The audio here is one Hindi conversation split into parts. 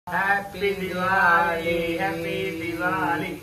Happy Diwali, happy Diwali.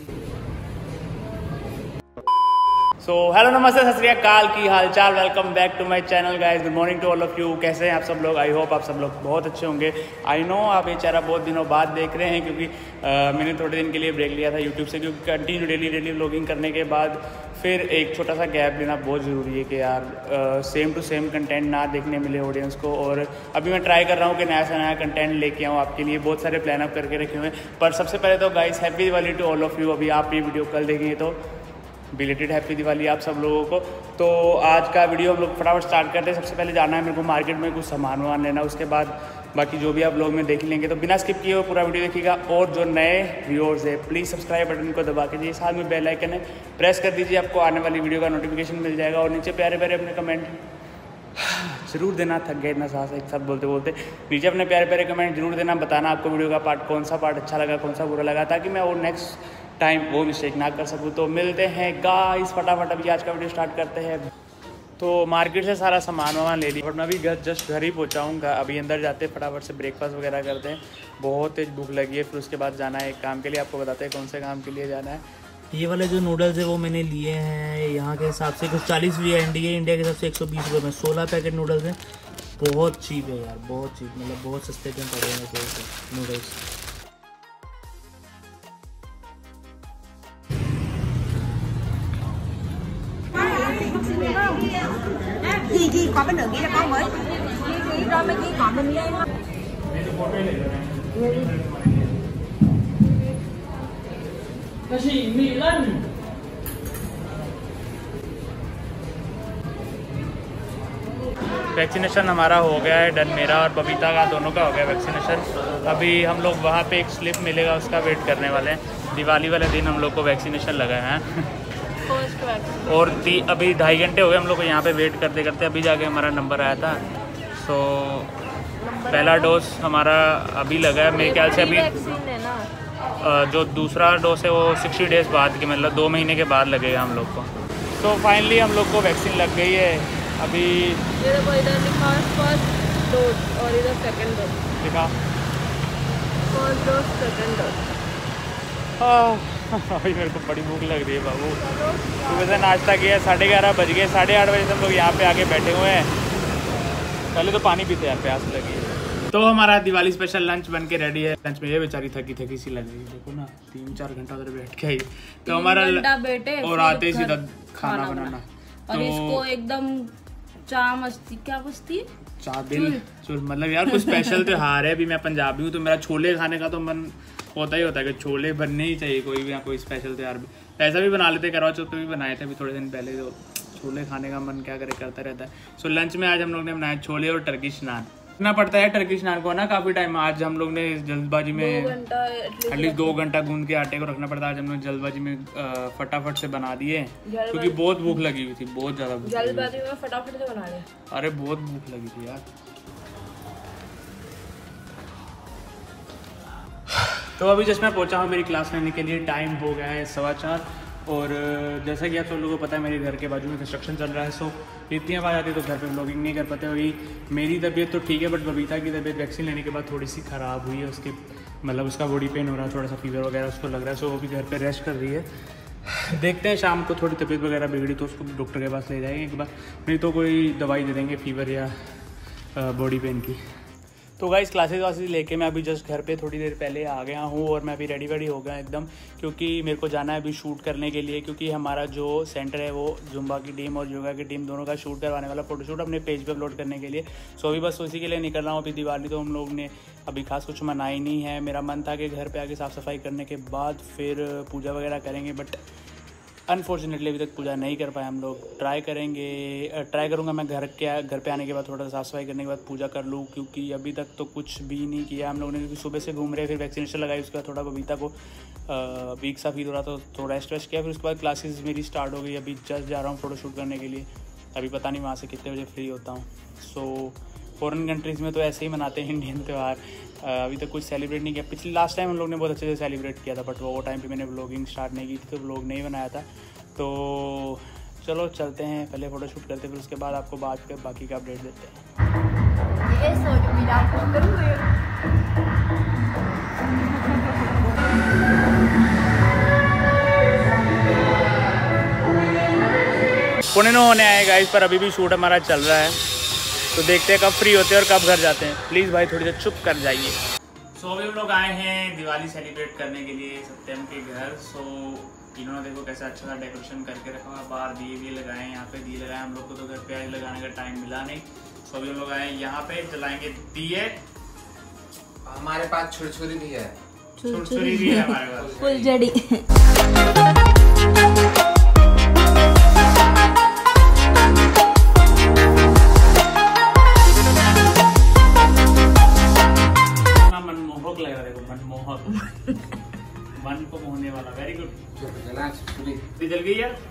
So hello नमस्ते सत श्री अकाल, की हाल चाल। Welcome back to my channel guys. Good morning to all of you. कैसे हैं आप सब लोग? आई होप आप सब लोग बहुत अच्छे होंगे। आई नो आप ये चेहरा बहुत दिनों बाद देख रहे हैं क्योंकि मैंने थोड़े दिन के लिए ब्रेक लिया था यूट्यूब से, क्योंकि कंटिन्यू डेली व्लॉगिंग करने के बाद फिर एक छोटा सा गैप लेना बहुत ज़रूरी है कि यार सेम टू सेम कंटेंट ना देखने मिले ऑडियंस को। और अभी मैं ट्राई कर रहा हूँ कि नया से नया कंटेंट लेके आऊँ आपके लिए। बहुत सारे प्लान अप करके रखे हुए हैं। पर सबसे पहले तो guys happy Diwali to all of you. अभी आप ये वीडियो कल देखेंगे तो बिलेटेड हैप्पी दिवाली आप सब लोगों को। तो आज का वीडियो हम लोग फटाफट स्टार्ट करते हैं। सबसे पहले जाना है मेरे को मार्केट में कुछ सामान वामान लेना, उसके बाद बाकी जो भी आप लोग में देख लेंगे। तो बिना स्किप किए हुए पूरा वीडियो देखिएगा। और जो नए व्यूअर्स है प्लीज़ सब्सक्राइब बटन को दबा के दीजिए, साथ में बेल आइकन है प्रेस कर दीजिए, आपको आने वाली वीडियो का नोटिफिकेशन मिल जाएगा। और नीचे प्यारे प्यारे अपने कमेंट जरूर देना। थक गए इतना साथ एक साथ बोलते बोलते। नीचे अपने प्यारे प्यारे कमेंट जरूर देना, बताना आपको वीडियो का पार्ट कौन सा पार्ट अच्छा लगा, कौन सा बुरा लगा, ताकि मैं और नेक्स्ट टाइम वो मिस्टेक ना कर सकूँ। तो मिलते हैं गाइस फटाफट, अभी आज का वीडियो स्टार्ट करते हैं। तो मार्केट से सारा सामान वामान ले लिया और मैं अभी जस्ट घर ही पहुँचा हूँ। अभी अंदर जाते हैं, फटाफट से ब्रेकफास्ट वगैरह करते हैं। बहुत तेज भूख लगी है। फिर उसके बाद जाना है एक काम के लिए। आपको बताते हैं कौन से काम के लिए जाना है। ये वाले जो नूडल्स है वो मैंने लिए हैं यहाँ के हिसाब से कुछ 40 रुपये इंडिया के हिसाब से 120 रुपये में 16 पैकेट नूडल्स हैं। बहुत चीप है यार, बहुत चीप, मतलब बहुत सस्ते में पड़े हैं noodles. Ghi có bên đường ghi ra con mới ghi ra mấy ghi còn mình lên vaccination हमारा हो गया है डन, मेरा और बबीता का दोनों का हो गया वैक्सीनेशन। अभी हम लोग वहाँ पे एक स्लिप मिलेगा, उसका वेट करने वाले हैं। दिवाली वाले दिन हम लोग को वैक्सीनेशन लगा है और अभी 2.5 घंटे हो गए हम लोग को यहाँ पे वेट करते करते। अभी जाके हमारा नंबर आया था। सो पहला डोज हमारा अभी लगा है मेरे ख्याल से। अभी जो दूसरा डोज है वो 60 डेज़ बाद के, मतलब 2 महीने के बाद लगेगा हम लोग को। तो फाइनली हम लोग को वैक्सीन लग गई है। अभी इधर लिखा है फर्स्ट डोज और इधर सेकंड डोज लिखा, फर्स्ट डोज सेकंड डोज। अभी मेरे को बड़ी भूख लग रही है बाबू। सुबह से नाश्ता किया, 11:30 बज गए। 8:30 बजे से हम लोग यहाँ पे आके बैठे हुए हैं। पहले तो पानी पीते हैं, प्यास लगी है। तो हमारा दिवाली स्पेशल लंच बन के रेडी है। लंच में ये बेचारी थकी सी लग रही है, देखो ना 3-4 घंटा उधर बैठ के आई। तो हमारा और आते ही सीधा खाना बनाना। और इसको एकदम चाह मस्ती, क्या मस्ती, चुल मतलब यार कुछ स्पेशल त्योहार है। अभी मैं पंजाबी हूँ तो मेरा छोले खाने का तो मन होता है कि छोले बनने ही चाहिए कोई भी, या कोई स्पेशल त्योहार भी। ऐसा भी बना लेते, करवा चौथ पे भी बनाए थे अभी थोड़े दिन पहले। तो छोले खाने का मन क्या करे करता रहता है। सो लंच में आज हम लोग ने बनाया छोले और टर्किश नान। रखना पड़ता है टर्किश नान को ना काफ़ी टाइम। आज हम लोग ने जल्दबाजी में एटलीस्ट 2 घंटा गूंद के आटे को रखना पड़ता है। आज हम लोग जल्दबाजी में फटाफट से बना दिए क्योंकि बहुत भूख लगी हुई थी, बहुत ज़्यादा जल्दबाजी में फटाफट से बना लिया। अरे बहुत भूख लगी थी यार। तो अभी जस्ट मैं पहुंचा हूँ मेरी क्लास लेने के लिए। टाइम हो गया है 4:15। और जैसा कि आप सब लोगों को पता है मेरे घर के बाजू में कंस्ट्रक्शन चल रहा है। सो इतनी आवाज़ आती है तो घर पे व्लॉगिंग नहीं कर पाते। वही मेरी तबीयत तो ठीक है, बट बबीता की तबीयत वैक्सीन लेने के बाद थोड़ी सी ख़राब हुई है। उसकी मतलब उसका बॉडी पेन हो रहा है, थोड़ा सा फीवर वगैरह उसको लग रहा है। सो वो भी घर पर रेस्ट कर रही है। देखते हैं शाम को थोड़ी तबीयत वगैरह बिगड़ी तो उसको डॉक्टर के पास ले जाएंगे एक बार, नहीं तो कोई दवाई दे देंगे फीवर या बॉडी पेन की। तो गाइस क्लासेस वासेस लेके मैं अभी जस्ट घर पे थोड़ी देर पहले आ गया हूँ और मैं अभी रेडी हो गया एकदम, क्योंकि मेरे को जाना है अभी शूट करने के लिए। क्योंकि हमारा जो सेंटर है वो जुम्बा की टीम और योगा की टीम दोनों का शूट करवाने वाला, फोटोशूट अपने पेज पे अपलोड करने के लिए। सो अभी बस उसी के लिए निकल रहा हूँ। अभी दिवाली तो हम लोग ने अभी खास कुछ मनाई नहीं है। मेरा मन था कि घर पर आके साफ़ सफाई करने के बाद फिर पूजा वगैरह करेंगे, बट अनफॉर्चुनेटली अभी तक पूजा नहीं कर पाए हम लोग। ट्राई करूँगा मैं घर पे आने के बाद थोड़ा सा साफ़ सफाई करने के बाद पूजा कर लूँ, क्योंकि अभी तक तो कुछ भी नहीं किया हम लोगों ने। क्योंकि सुबह से घूम रहे, फिर वैक्सीनेशन लगाई, उसके बाद थोड़ा बबीता को वीक सा फील हो रहा था तो रेस्ट किया। फिर उसके बाद क्लासेस मेरी स्टार्ट हो गई। अभी जस्ट जा रहा हूँ फ़ोटोशूट करने के लिए। अभी पता नहीं वहाँ से कितने बजे फ्री होता हूँ। सो फॉरेन कंट्रीज़ में तो ऐसे ही मनाते हैं इंडियन त्यौहार। अभी तक कुछ सेलिब्रेट नहीं किया। लास्ट टाइम हम लोग ने बहुत अच्छे से सेलिब्रेट किया था, बट वो टाइम पे मैंने व्लॉगिंग स्टार्ट नहीं की थी तो व्लॉग नहीं बनाया था। तो चलो चलते हैं, पहले फ़ोटोशूट करते हैं, फिर उसके बाद आपको बाकी का अपडेट देते हैं। पुणे में होने आए गाइस, पर अभी भी शूट हमारा चल रहा है, तो देखते हैं कब फ्री होते हैं और कब घर जाते हैं। प्लीज़ भाई थोड़ी देर चुप कर जाइए। सो अभी हम लोग आए हैं दिवाली सेलिब्रेट करने के लिए सत्यम के घर। सो इन्होंने देखो कैसा अच्छा सा डेकोरेशन करके रखा हुआ, बाहर दिए लगाए हैं, यहाँ पे दिए लगाए। हम लोग को तो घर पे आज लगाने का टाइम मिला नहीं, सो अभी हम लोग आए यहाँ पे जलाएंगे दिए। हमारे पास छुरछुरी भी है, छुरछुरी भी है हमारे पास, फुलझड़ी। मनमोहक लग रहा है, देखो मनमोहक, मन को मोहने वाला। Very good. जल गई यार।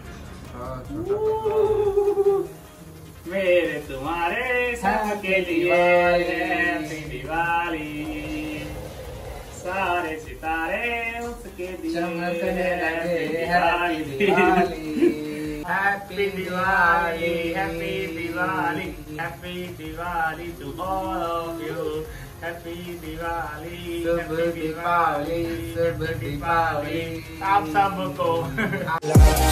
मेरे तुम्हारे सबके लिए हैप्पी दिवाली, सारे सितारे उसके दिए चमकने लगे happy Diwali, happy Diwali, happy Diwali, happy Diwali to all of you, happy Diwali, शुभ दीपावली, शुभ दीपावली आप सबको।